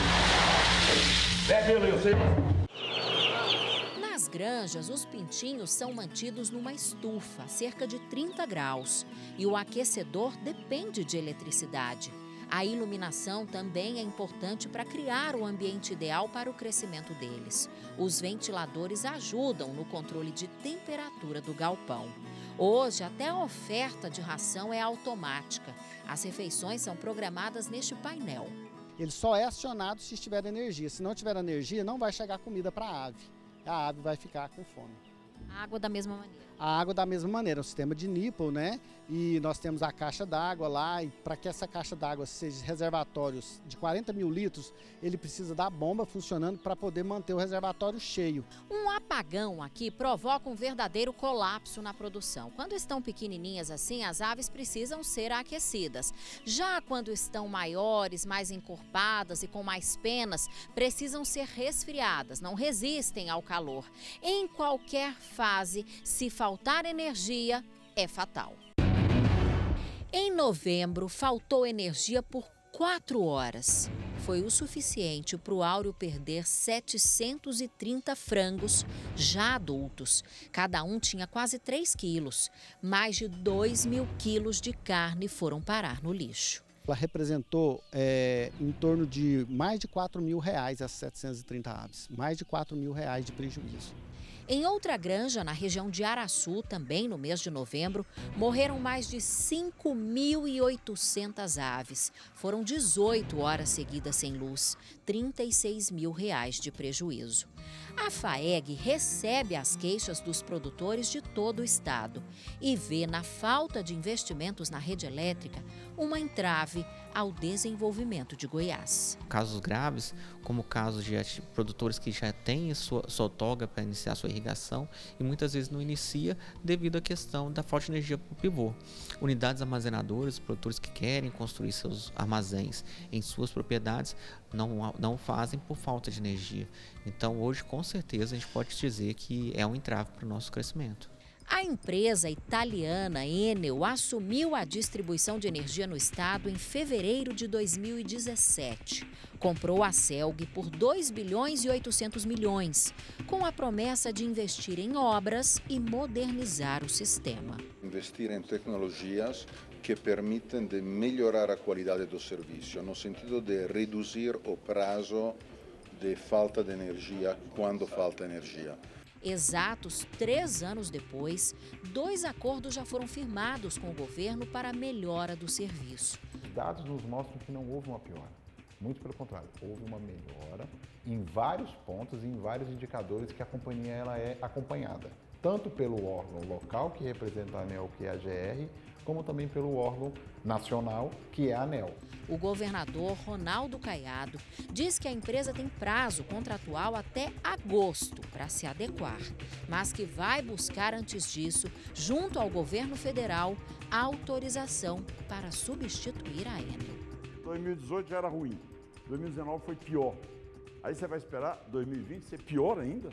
Bebe ele, vocês. Nas granjas, os pintinhos são mantidos numa estufa a cerca de 30 graus e o aquecedor depende de eletricidade. A iluminação também é importante para criar o ambiente ideal para o crescimento deles. Os ventiladores ajudam no controle de temperatura do galpão. Hoje, até a oferta de ração é automática. As refeições são programadas neste painel. Ele só é acionado se estiver energia. Se não tiver energia, não vai chegar comida para a ave. A ave vai ficar com fome. A água da mesma maneira? A água da mesma maneira, é um sistema de nipple, né? E nós temos a caixa d'água lá, e para que essa caixa d'água seja reservatórios de 40 mil litros, ele precisa da bomba funcionando para poder manter o reservatório cheio. Um apagão aqui provoca um verdadeiro colapso na produção. Quando estão pequenininhas assim, as aves precisam ser aquecidas. Já quando estão maiores, mais encorpadas e com mais penas, precisam ser resfriadas, não resistem ao calor. Em qualquer fase, se faltar energia, é fatal. Em novembro, faltou energia por 4 horas. Foi o suficiente para o Áureo perder 730 frangos já adultos. Cada um tinha quase 3 quilos. Mais de 2.000 quilos de carne foram parar no lixo. Ela representou em torno de mais de R$4.000 as 730 aves. Mais de R$4.000 de prejuízo. Em outra granja, na região de Araçu, também no mês de novembro, morreram mais de 5.800 aves. Foram 18 horas seguidas sem luz, R$36.000 de prejuízo. A FAEG recebe as queixas dos produtores de todo o estado e vê na falta de investimentos na rede elétrica uma entrave ao desenvolvimento de Goiás. Casos graves, como o caso de produtores que já têm sua outorga para iniciar sua irrigação e muitas vezes não inicia devido à questão da falta de energia para o pivô. Unidades armazenadoras, produtores que querem construir seus armazéns em suas propriedades, não fazem por falta de energia. Então hoje com certeza a gente pode dizer que é um entrave para o nosso crescimento. A empresa italiana Enel assumiu a distribuição de energia no estado em fevereiro de 2017. Comprou a Celg por 2 bilhões e 800 milhões, com a promessa de investir em obras e modernizar o sistema. Investir em tecnologias que permitem de melhorar a qualidade do serviço, no sentido de reduzir o prazo de falta de energia quando falta energia. Exatos 3 anos depois, 2 acordos já foram firmados com o governo para a melhora do serviço. Os dados nos mostram que não houve uma piora. Muito pelo contrário, houve uma melhora em vários pontos e em vários indicadores que a companhia ela é acompanhada. Tanto pelo órgão local, que representa a ANEEL, que é a GR, como também pelo órgão nacional, que é a ANEEL. O governador Ronaldo Caiado diz que a empresa tem prazo contratual até agosto para se adequar, mas que vai buscar antes disso, junto ao governo federal, a autorização para substituir a Enel. 2018 já era ruim, 2019 foi pior. Aí você vai esperar 2020 ser pior ainda?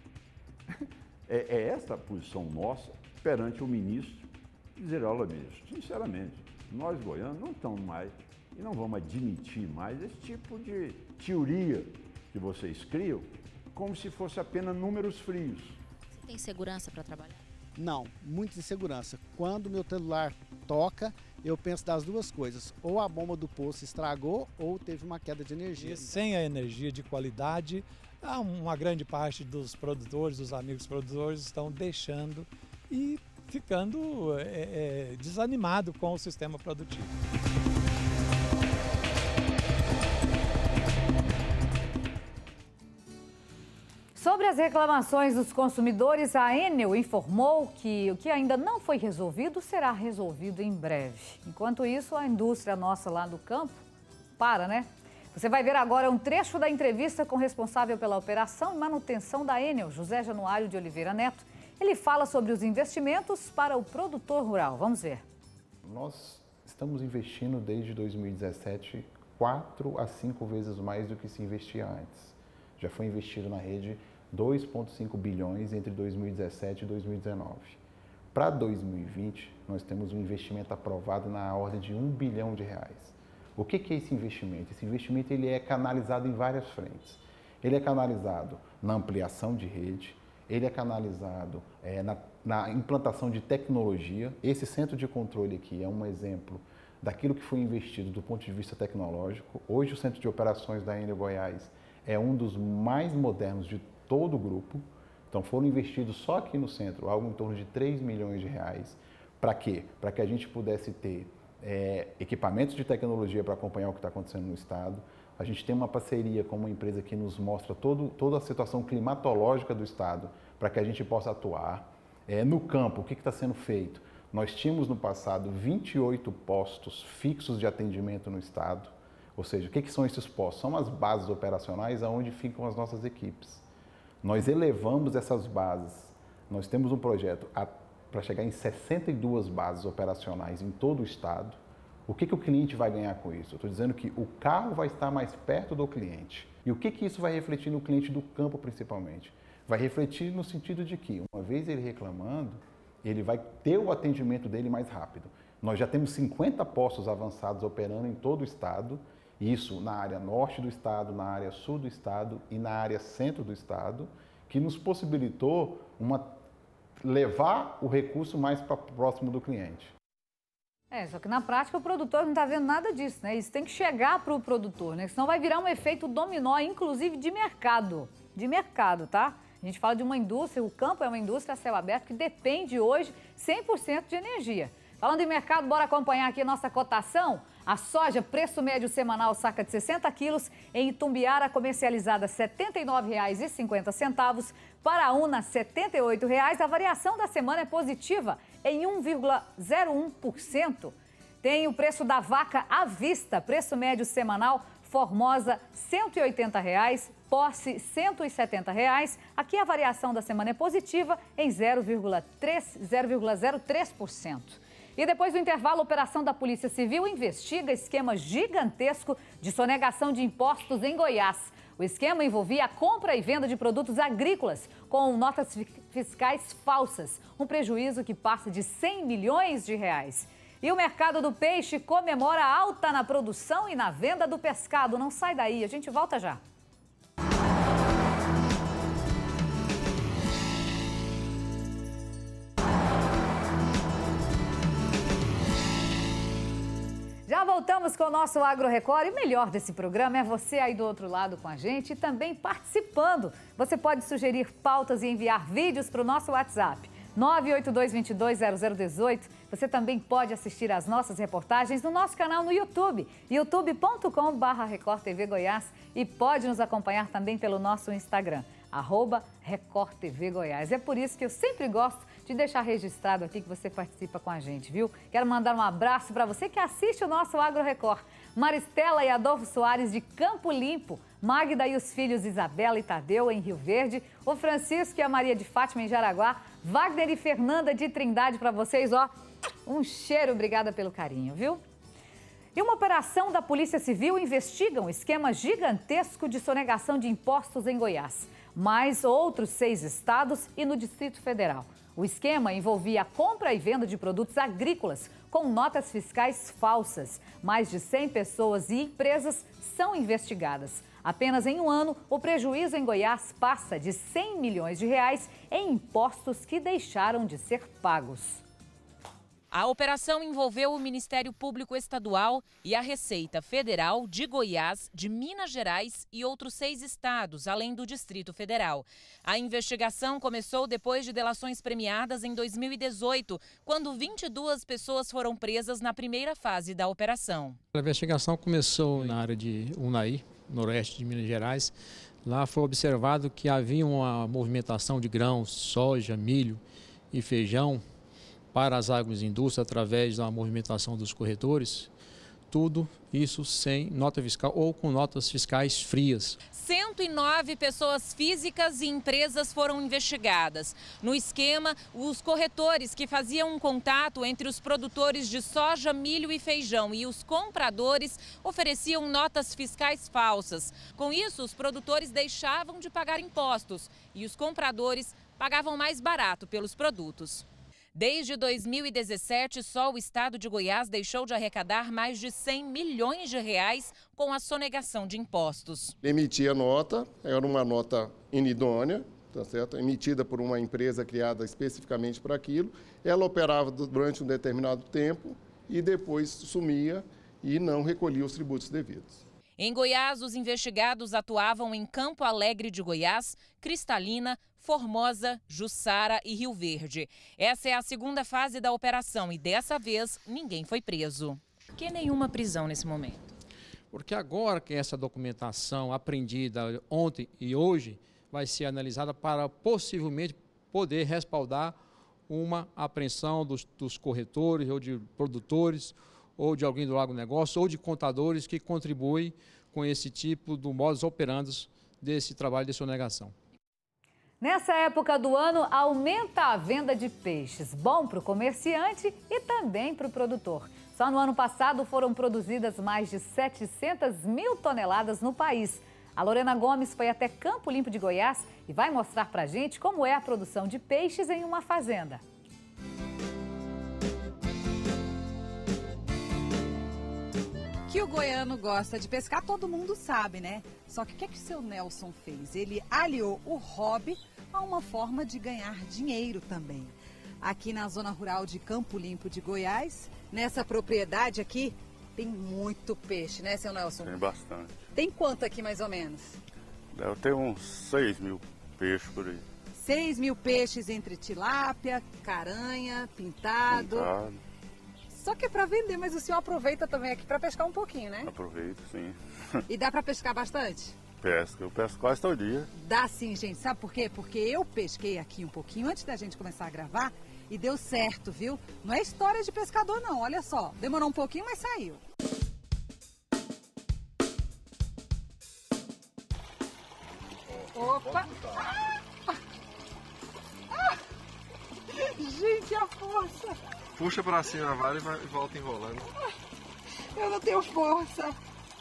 É essa a posição nossa perante o ministro, dizer, olha, ministro, sinceramente, nós goianos não estamos mais e não vamos admitir mais esse tipo de teoria que vocês criam, como se fosse apenas números frios. Você tem segurança para trabalhar? Não, muita insegurança. Quando meu celular toca, eu penso das duas coisas. Ou a bomba do poço estragou ou teve uma queda de energia. E sem a energia de qualidade, uma grande parte dos produtores, dos amigos produtores, estão deixando e ficando desanimado com o sistema produtivo. Sobre as reclamações dos consumidores, a Enel informou que o que ainda não foi resolvido será resolvido em breve. Enquanto isso, a indústria nossa lá do campo para, né? Você vai ver agora um trecho da entrevista com o responsável pela operação e manutenção da Enel, José Januário de Oliveira Neto. Ele fala sobre os investimentos para o produtor rural. Vamos ver. Nós estamos investindo desde 2017 4 a 5 vezes mais do que se investia antes. Já foi investido na rede 2,5 bilhões entre 2017 e 2019. Para 2020, nós temos um investimento aprovado na ordem de R$1 bilhão. O que é esse investimento? Esse investimento ele é canalizado em várias frentes. Ele é canalizado na ampliação de rede, ele é canalizado na implantação de tecnologia. Esse centro de controle aqui é um exemplo daquilo que foi investido do ponto de vista tecnológico. Hoje o centro de operações da Enel Goiás é um dos mais modernos de todo o grupo. Então foram investidos só aqui no centro algo em torno de R$3 milhões. Para quê? Para que a gente pudesse ter equipamentos de tecnologia para acompanhar o que está acontecendo no estado. A gente tem uma parceria com uma empresa que nos mostra toda a situação climatológica do estado para que a gente possa atuar. No campo, o que está sendo feito? Nós tínhamos no passado 28 postos fixos de atendimento no estado. Ou seja, o que são esses postos? São as bases operacionais onde ficam as nossas equipes. Nós elevamos essas bases. Nós temos um projeto para chegar em 62 bases operacionais em todo o estado. O que o cliente vai ganhar com isso? Eu estou dizendo que o carro vai estar mais perto do cliente. E o que isso vai refletir no cliente do campo, principalmente? Vai refletir no sentido de que, uma vez ele reclamando, ele vai ter o atendimento dele mais rápido. Nós já temos 50 postos avançados operando em todo o estado, isso na área norte do estado, na área sul do estado e na área centro do estado, que nos possibilitou levar o recurso mais para próximo do cliente. Só que na prática o produtor não está vendo nada disso, né? Isso tem que chegar para o produtor, né? Senão vai virar um efeito dominó, inclusive de mercado. De mercado, tá? A gente fala de uma indústria, o campo é uma indústria a céu aberto que depende hoje 100% de energia. Falando em mercado, bora acompanhar aqui a nossa cotação. A soja, preço médio semanal, saca de 60 quilos, em Itumbiara, comercializada R$ 79,50. Paraúna, R$ 78,00. A variação da semana é positiva, em 1,01%. Tem o preço da vaca à vista, preço médio semanal, Formosa, R$ 180,00. Posse, R$ 170,00. Aqui a variação da semana é positiva, em 0,03%. E depois do intervalo, a operação da Polícia Civil investiga esquema gigantesco de sonegação de impostos em Goiás. O esquema envolvia a compra e venda de produtos agrícolas com notas fiscais falsas, um prejuízo que passa de R$100 milhões. E o mercado do peixe comemora alta na produção e na venda do pescado. Não sai daí, a gente volta já. Já voltamos com o nosso Agro Record e o melhor desse programa é você aí do outro lado com a gente e também participando. Você pode sugerir pautas e enviar vídeos para o nosso WhatsApp 982220018. Você também pode assistir às nossas reportagens no nosso canal no YouTube, youtube.com/RecordTVGoiás, e pode nos acompanhar também pelo nosso Instagram, @RecordTVGoiás. É por isso que eu sempre gosto de deixar registrado aqui que você participa com a gente, viu? Quero mandar um abraço para você que assiste o nosso Agro Record. Maristela e Adolfo Soares de Campo Limpo, Magda e os filhos Isabela e Tadeu em Rio Verde, o Francisco e a Maria de Fátima em Jaraguá, Wagner e Fernanda de Trindade para vocês, ó. Um cheiro, obrigada pelo carinho, viu? E uma operação da Polícia Civil investiga um esquema gigantesco de sonegação de impostos em Goiás, mais outros 6 estados e no Distrito Federal. O esquema envolvia a compra e venda de produtos agrícolas com notas fiscais falsas. Mais de 100 pessoas e empresas são investigadas. Apenas em um ano, o prejuízo em Goiás passa de R$100 milhões em impostos que deixaram de ser pagos. A operação envolveu o Ministério Público Estadual e a Receita Federal de Goiás, de Minas Gerais e outros 6 estados, além do Distrito Federal. A investigação começou depois de delações premiadas em 2018, quando 22 pessoas foram presas na primeira fase da operação. A investigação começou na área de Unai, noroeste de Minas Gerais. Lá foi observado que havia uma movimentação de grãos, soja, milho e feijão para as agroindústrias através da movimentação dos corretores, tudo isso sem nota fiscal ou com notas fiscais frias. 109 pessoas físicas e empresas foram investigadas. No esquema, os corretores que faziam um contato entre os produtores de soja, milho e feijão e os compradores ofereciam notas fiscais falsas. Com isso, os produtores deixavam de pagar impostos e os compradores pagavam mais barato pelos produtos. Desde 2017, só o estado de Goiás deixou de arrecadar mais de 100 milhões de reais com a sonegação de impostos. Emitia nota, era uma nota inidônea, tá certo? Emitida por uma empresa criada especificamente para aquilo. Ela operava durante um determinado tempo e depois sumia e não recolhia os tributos devidos. Em Goiás, os investigados atuavam em Campo Alegre de Goiás, Cristalina, Formosa, Jussara e Rio Verde. Essa é a segunda fase da operação e dessa vez ninguém foi preso. Por que nenhuma prisão nesse momento? Porque agora que essa documentação apreendida ontem e hoje vai ser analisada para possivelmente poder respaldar uma apreensão dos corretores ou de produtores ou de alguém do agronegócio ou de contadores que contribuem com esse tipo de modus operandi desse trabalho de sonegação. Nessa época do ano, aumenta a venda de peixes, bom para o comerciante e também para o produtor. Só no ano passado foram produzidas mais de 700 mil toneladas no país. A Lorena Gomes foi até Campo Limpo de Goiás e vai mostrar para a gente como é a produção de peixes em uma fazenda. Que o goiano gosta de pescar, todo mundo sabe, né? Só que o que o seu Nelson fez? Ele aliou o hobby a uma forma de ganhar dinheiro também. Aqui na zona rural de Campo Limpo de Goiás, nessa propriedade aqui, tem muito peixe, né, seu Nelson? Tem bastante. Tem quanto aqui, mais ou menos? Deve ter uns 6 mil peixes por aí. 6 mil peixes entre tilápia, caranha, pintado. Só que é para vender, mas o senhor aproveita também aqui para pescar um pouquinho, né? Aproveito, sim. E dá para pescar bastante? Eu pesco quase todo dia. Dá sim, gente. Sabe por quê? Porque eu pesquei aqui um pouquinho antes da gente começar a gravar e deu certo, viu? Não é história de pescador não, olha só. Demorou um pouquinho, mas saiu. Opa! Gente, a força! Puxa pra cima a vara e volta enrolando. Eu não tenho força.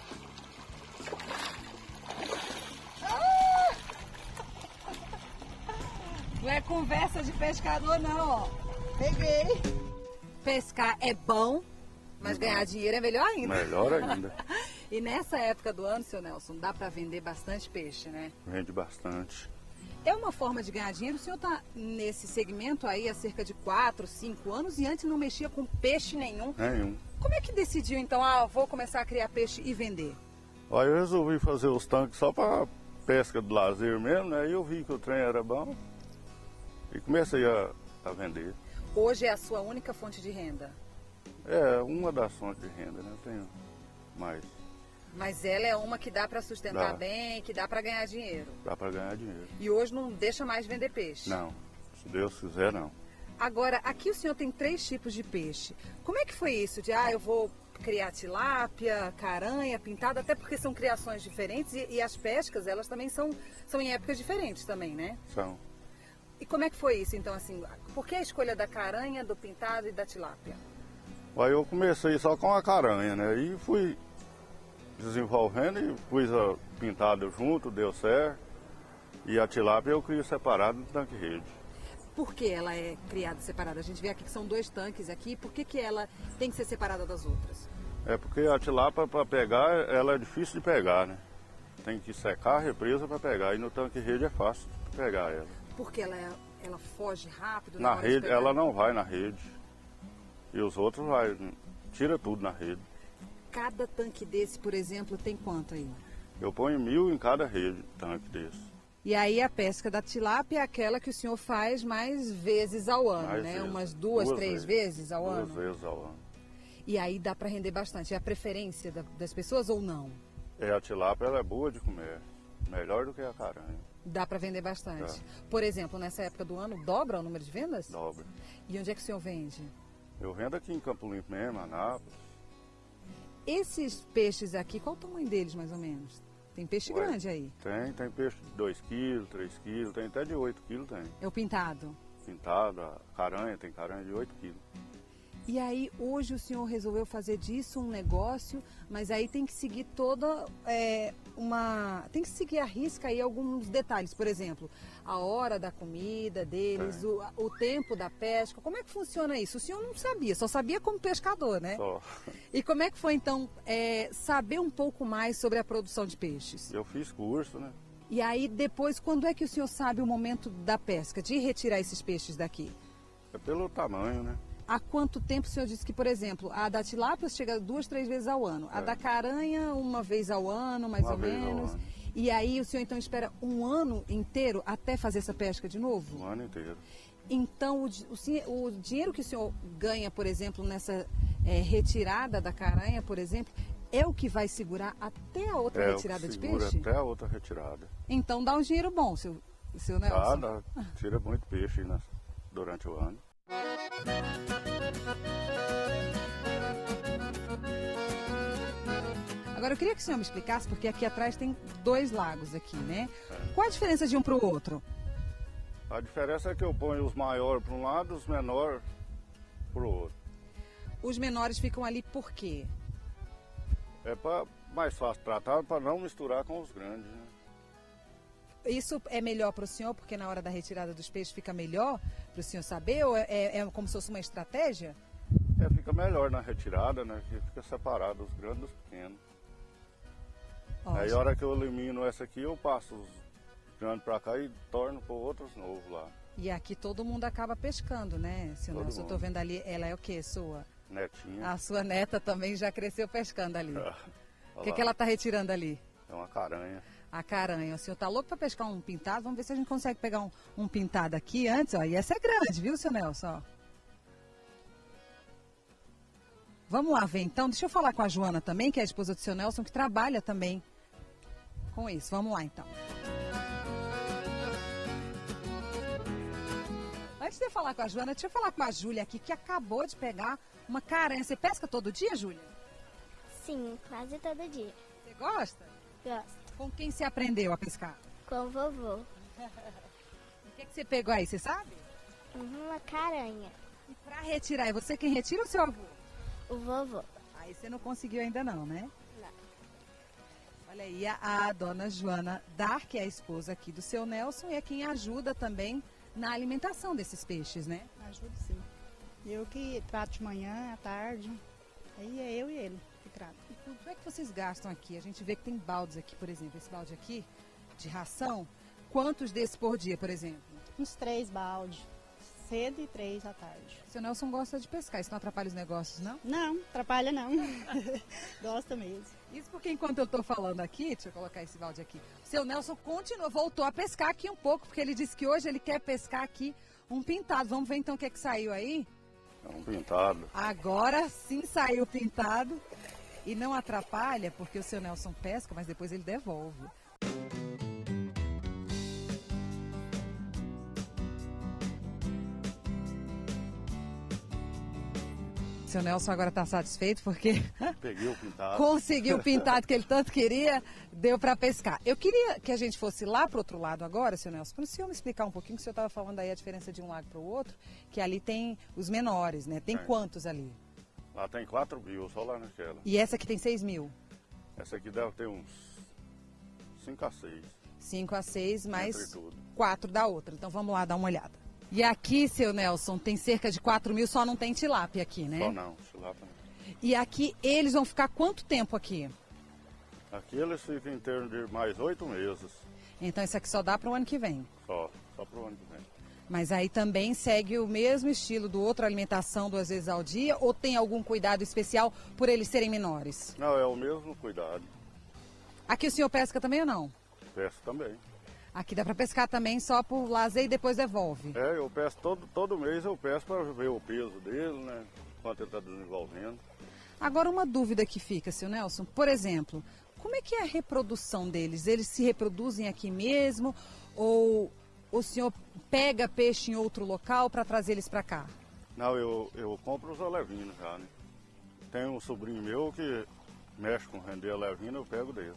Não é conversa de pescador não, ó. Peguei. Pescar é bom, mas ganhar dinheiro é melhor ainda. Melhor ainda. E nessa época do ano, seu Nelson, dá pra vender bastante peixe, né? Vende bastante. É uma forma de ganhar dinheiro. O senhor está nesse segmento aí há cerca de 4, 5 anos e antes não mexia com peixe nenhum. Nenhum. Como é que decidiu então, vou começar a criar peixe e vender? Aí eu resolvi fazer os tanques só para pesca de lazer mesmo, né? Aí eu vi que o trem era bom e comecei a vender. Hoje é a sua única fonte de renda? É, uma das fontes de renda, né? Eu tenho mais. Mas ela é uma que dá para sustentar bem, que dá para ganhar dinheiro. Dá para ganhar dinheiro. E hoje não deixa mais vender peixe? Não, se Deus quiser, não. Agora, aqui o senhor tem 3 tipos de peixe. Como é que foi isso de, eu vou criar tilápia, caranha, pintado, até porque são criações diferentes e as pescas, elas também são em épocas diferentes também, né? São. E como é que foi isso, então, assim, por que a escolha da caranha, do pintado e da tilápia? Aí eu comecei só com a caranha, né? E fui desenvolvendo e pus a pintada junto, deu certo. E a tilápia eu crio separado no tanque rede. Por que ela é criada separada? A gente vê aqui que são 2 tanques aqui, por que ela tem que ser separada das outras? É porque a tilápia para pegar, ela é difícil de pegar, né? Tem que secar a represa para pegar. E no tanque rede é fácil de pegar ela. Porque ela foge rápido? Na rede, ela não vai na rede. E os outros vai, tira tudo na rede. Cada tanque desse, por exemplo, tem quanto aí? Eu ponho 1.000 em cada rede, tanque desse. E aí a pesca da tilápia é aquela que o senhor faz mais vezes ao ano, Mais né? vezes. Umas duas, três vezes ao ano? 2 vezes ao ano. E aí dá para render bastante. É a preferência das pessoas ou não? A tilápia ela é boa de comer, melhor do que a caranha. Dá para vender bastante. Por exemplo, nessa época do ano, dobra o número de vendas? Dobra. E onde é que o senhor vende? Eu vendo aqui em Campo Limpo mesmo, Anápolis. Esses peixes aqui, qual o tamanho deles mais ou menos? Tem peixe grande aí? Tem peixe de 2 kg, 3 kg, tem até de 8 kg tem. É o pintado? Pintado, a caranha, tem caranha de 8 kg. E aí, hoje o senhor resolveu fazer disso um negócio, mas aí tem que seguir toda tem que seguir à risca aí alguns detalhes. Por exemplo, a hora da comida deles, o tempo da pesca. Como é que funciona isso? O senhor não sabia, só sabia como pescador, né? Só. E como é que foi, então, saber um pouco mais sobre a produção de peixes? Eu fiz curso, né? E aí, depois, quando é que o senhor sabe o momento da pesca, de retirar esses peixes daqui? É pelo tamanho, né? Há quanto tempo o senhor disse que, por exemplo, a da tilápia chega 2, 3 vezes ao ano, a da caranha 1 vez ao ano, mais ou menos, e aí o senhor então espera um ano inteiro até fazer essa pesca de novo? Um ano inteiro. Então o dinheiro que o senhor ganha, por exemplo, nessa retirada da caranha, por exemplo, é o que vai segurar até a outra retirada de peixe? Até a outra retirada. Então dá um dinheiro bom, seu Nelson. Dá, tira muito peixe durante o ano. Agora eu queria que o senhor me explicasse, porque aqui atrás tem 2 lagos aqui, né? Qual a diferença de um para o outro? A diferença é que eu ponho os maiores para um lado, os menores para o outro. Os menores ficam ali por quê? É mais fácil tratar, para não misturar com os grandes, né? Isso é melhor para o senhor, porque na hora da retirada dos peixes fica melhor para o senhor saber? Ou é como se fosse uma estratégia? Fica melhor na retirada, né? Que fica separado os grandes dos pequenos. Aí a hora que eu elimino essa aqui, eu passo os grandes para cá e torno por outros novos lá. E aqui todo mundo acaba pescando, né, seu Nelson? Eu estou vendo ali, ela é o quê? Sua? Netinha. A sua neta também já cresceu pescando ali. O que ela está retirando ali? É uma caranha. A caranha. O senhor tá louco para pescar um pintado? Vamos ver se a gente consegue pegar um pintado aqui antes, ó. E essa é grande, viu, seu Nelson? Ó. Vamos lá ver, então. Deixa eu falar com a Joana também, que é a esposa do seu Nelson, que trabalha também com isso. Vamos lá, então. Antes de eu falar com a Joana, deixa eu falar com a Júlia aqui, que acabou de pegar uma caranha. Você pesca todo dia, Júlia? Sim, quase todo dia. Você gosta? Gosto. Com quem você aprendeu a pescar? Com o vovô. O que você pegou aí, você sabe? Uma caranha. E pra retirar, é você quem retira ou seu avô? O vovô. Aí você não conseguiu ainda não, né? Não. Olha aí, a dona Joana Dar, que é a esposa aqui do seu Nelson, e é quem ajuda também na alimentação desses peixes, né? Ajudo sim. Eu que trato de manhã, à tarde. Aí é eu e ele que trato. E quanto é que vocês gastam aqui? A gente vê que tem baldes aqui, por exemplo. Esse balde aqui, de ração, quantos desses por dia, por exemplo? Uns 3 baldes. Cedo e 3 à tarde. O seu Nelson gosta de pescar, isso não atrapalha os negócios, não? Não, atrapalha não. Gosta mesmo. Isso porque enquanto eu tô falando aqui, deixa eu colocar esse balde aqui, o seu Nelson voltou a pescar aqui um pouco, porque ele disse que hoje ele quer pescar aqui um pintado. Vamos ver então o que é que saiu aí? É um pintado. Agora sim saiu pintado e não atrapalha, porque o seu Nelson pesca, mas depois ele devolve. O seu Nelson agora está satisfeito porque peguei o pintado. Conseguiu o pintado que ele tanto queria, deu para pescar. Eu queria que a gente fosse lá para o outro lado agora, seu Nelson, para o senhor me explicar um pouquinho, que o senhor estava falando aí a diferença de um lago para o outro, que ali tem os menores, né? Tem quantos ali? Lá tem 4.000, só lá naquela. E essa aqui tem 6.000? Essa aqui deve ter uns 5 a 6. 5 a 6, mais 4 da outra. Então vamos lá dar uma olhada. E aqui, seu Nelson, tem cerca de 4.000, só não tem tilápia aqui, né? Só não, tilápia não. E aqui, eles vão ficar quanto tempo aqui? Aqui eles ficam em torno de mais 8 meses. Então isso aqui só dá para o ano que vem? Só para o ano que vem. Mas aí também segue o mesmo estilo do outro, alimentação 2 vezes ao dia, ou tem algum cuidado especial por eles serem menores? Não, é o mesmo cuidado. Aqui o senhor pesca também ou não? Pesco também. Aqui dá para pescar também só por lazer e depois devolve? É, eu pesco todo mês, eu pesco para ver o peso dele, né? Quanto ele está desenvolvendo. Agora uma dúvida que fica, seu Nelson, por exemplo, como é que é a reprodução deles? Eles se reproduzem aqui mesmo ou o senhor pega peixe em outro local para trazer eles para cá? Não, eu compro os alevinos já, né? Tem um sobrinho meu que mexe com render alevino, eu pego dele.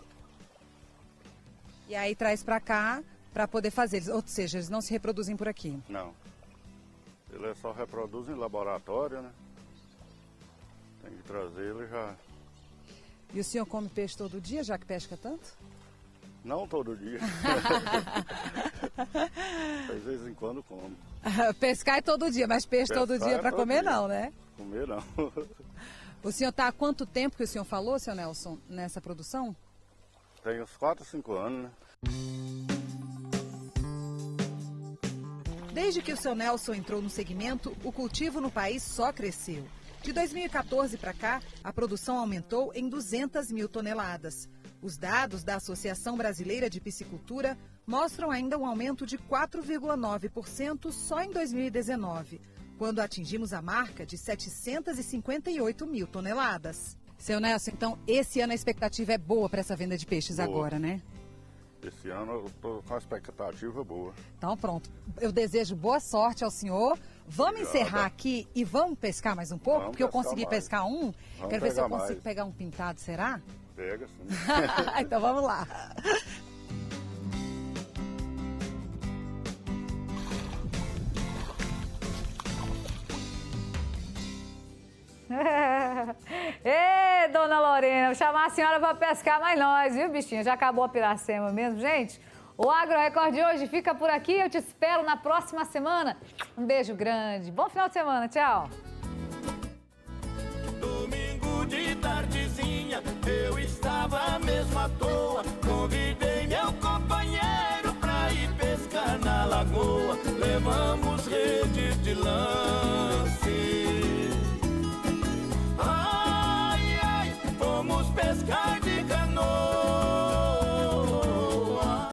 E aí traz para cá para poder fazer eles, ou seja, eles não se reproduzem por aqui? Não. Ele só reproduz em laboratório, né? Tem que trazer ele já. E o senhor come peixe todo dia, já que pesca tanto? Não todo dia. De vez em quando como. Pescar é todo dia, mas peixe todo dia para comer dia. Não, né? Comer não. O senhor está há quanto tempo que o senhor falou, seu Nelson, nessa produção? Tem uns 4, 5 anos, né? Desde que o seu Nelson entrou no segmento, o cultivo no país só cresceu. De 2014 para cá, a produção aumentou em 200 mil toneladas. Os dados da Associação Brasileira de Piscicultura mostram ainda um aumento de 4,9% só em 2019, quando atingimos a marca de 758 mil toneladas. Seu Nelson, então esse ano a expectativa é boa para essa venda de peixes agora, né? Esse ano eu estou com a expectativa boa. Então pronto, eu desejo boa sorte ao senhor. Vamos encerrar aqui e vamos pescar mais um pouco? Porque eu consegui pescar um. Quero ver se eu consigo pegar um pintado, será? Pega sim. Então vamos lá. Ê, dona Lorena, vou chamar a senhora para pescar mais nós, viu, bichinha? Já acabou a piracema mesmo, gente? O Agro Record de hoje fica por aqui. Eu te espero na próxima semana. Um beijo grande. Bom final de semana. Tchau. Domingo de tardezinha, eu estava mesmo à toa. Convidei meu companheiro pra ir pescar na lagoa. Levamos rede de lã.